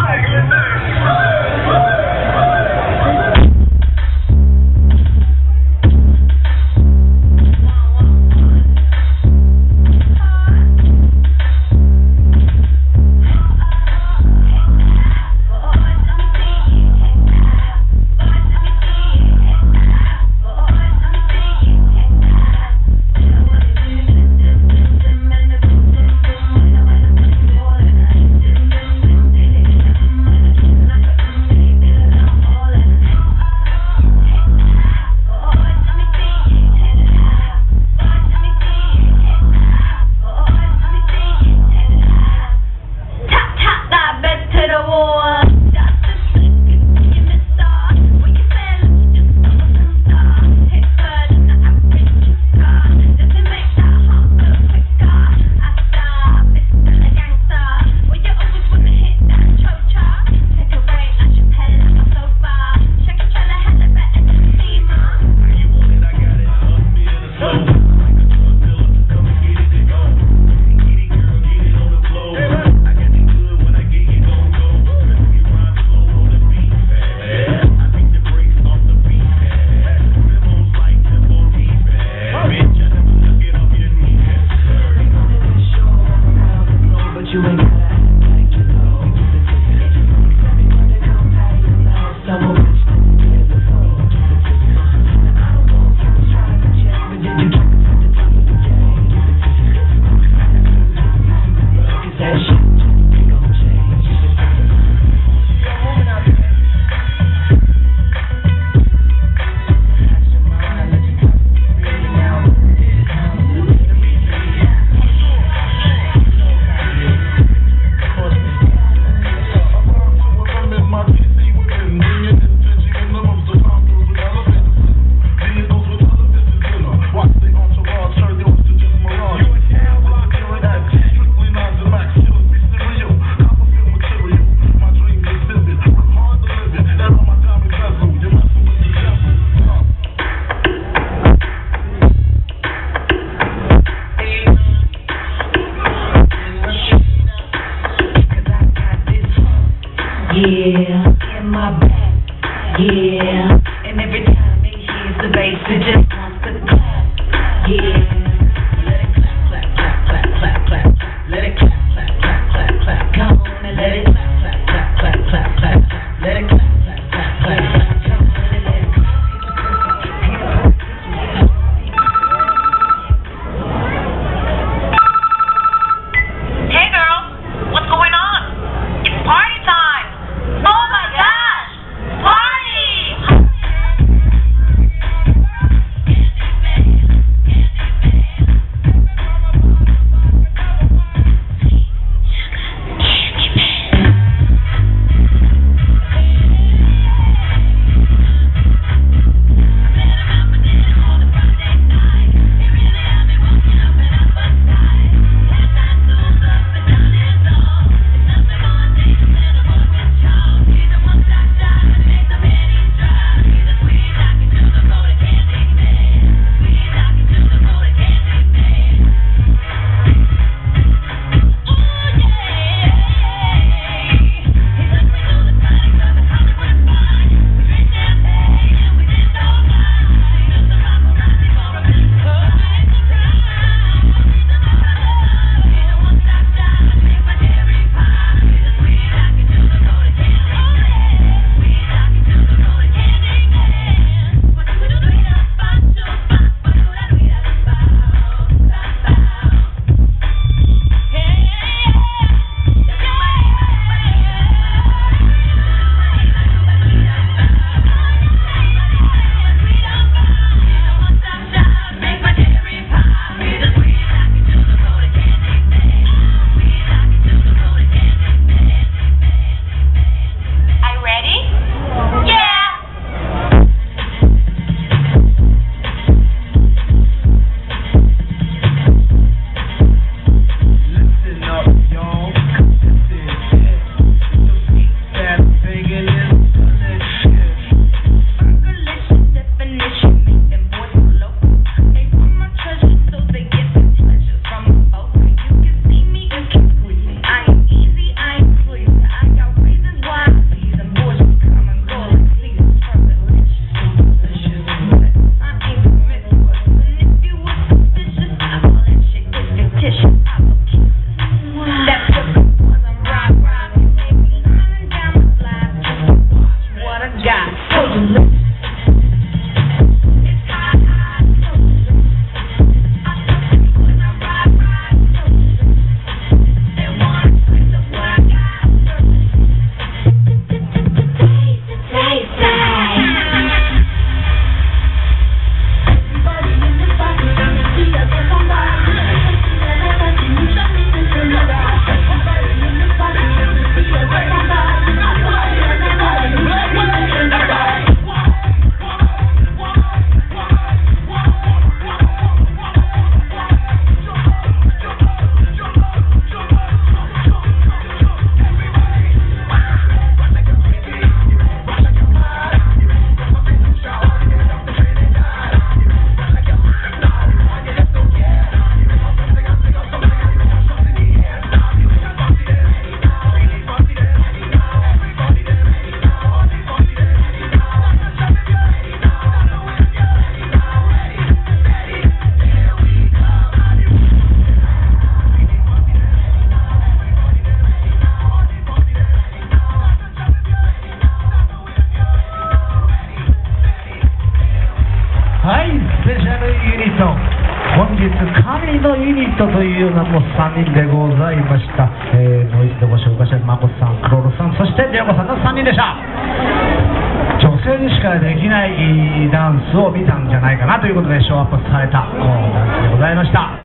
Yeah, in my back, yeah. And every time it hits the bass, it just wants to clap, yeah. Let it clap, clap, clap, clap, clap, clap. Let it clap, clap, clap, clap, clap. Come on and let it clap, clap, clap, clap, clap, clap. Let it clap, clap, clap, clap, clap. Come on and let it clap. いうのはもう3人でございました。もう一度ご紹介したまこさん、クロロさん、そしてりょうこさんの3人でした。女性にしかできないダンスを見たんじゃないかなということでショーアップされたダンスでございました。